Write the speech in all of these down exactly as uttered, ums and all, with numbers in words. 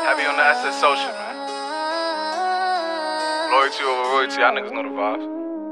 Heavy on the S S social, man. Loyalty over royalty, y'all niggas know the vibes.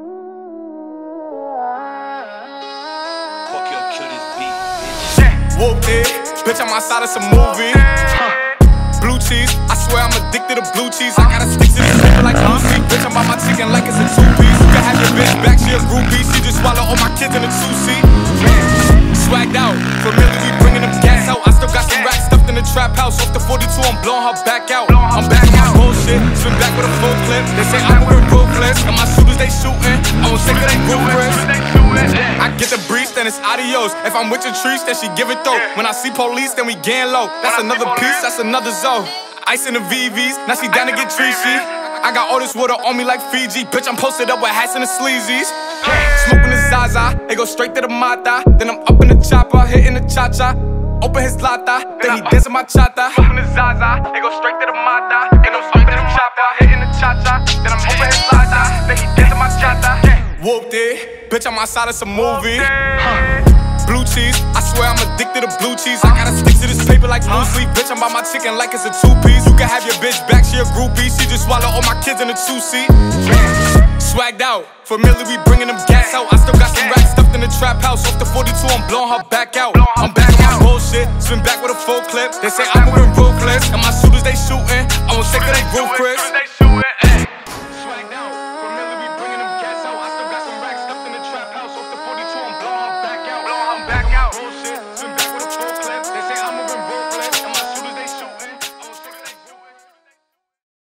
Fuck your kill this beat, bitch. Whooped it, bitch, I'm outside of some movie. Blue cheese, I swear I'm addicted to blue cheese. I gotta stick to this paper like Lucy. Bitch, I'm on my chicken like it's a two-piece. You can have your bitch back, she a groupie. She just swallow all my kids in a two-seat. Swagged out, familiar, we bringing them gas out. I still got some racks stuffed in the trap house. Off the forty-two, I'm blowing her back out. I'm back on my bullshit, swim back with a full clip. They say I'm moving ruthless, and my shooters they shooting. I won't take it, they ruthless. I get the breeze, then it's adios. If I'm with your trees, then she give it though. When I see police, then we gang low. That's another piece, that's another zone. Ice in the V Vs, now she down to get treachy. I got all this water on me like Fiji. Bitch, I'm posted up with hats and the sleazies. Smoking the Zaza, they go straight to the Mata. Then I'm up in the chopper, hitting the cha-cha. Open his lata, then he dancing my chata. Smoking the Zaza, they go straight to the Mata. Then I'm up in the chopper, hitting the cha-cha. Then I'm open his lata, then he dancing my chata. Whooped it, bitch, I'm outside of some movie. Blue cheese, I swear I'm addicted to blue cheese. I gotta stick to this paper like blue sleep. Bitch, I'm by my chicken like it's a two-piece. You can have your bitch back, she a groupie. She just swallow all my kids in a two-seat. Swagged out, familiar, we bringing them gas out. I still got some racks stuffed in the trap house. Off the forty-two, I'm blowing her back out. I'm back on my bullshit, swim back with a full clip. They say I'm moving ruthless, and my shooters they shooting. I won't take it, they roof Chris.